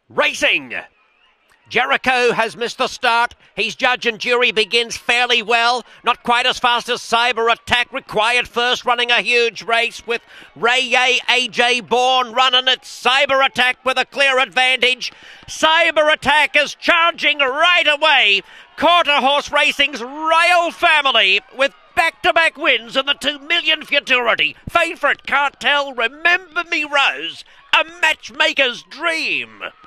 Racing. Jericho has missed the start. His judge and jury begins fairly well. Not quite as fast as Cyber Attack. Required first, running a huge race with Ray AJ Bourne running it. Cyber Attack with a clear advantage. Cyber Attack is charging right away. Quarter Horse Racing's Rail Family with back-to-back wins in the 2 million Futurity. Favourite Cartel, Remember Me Rose, a matchmaker's dream.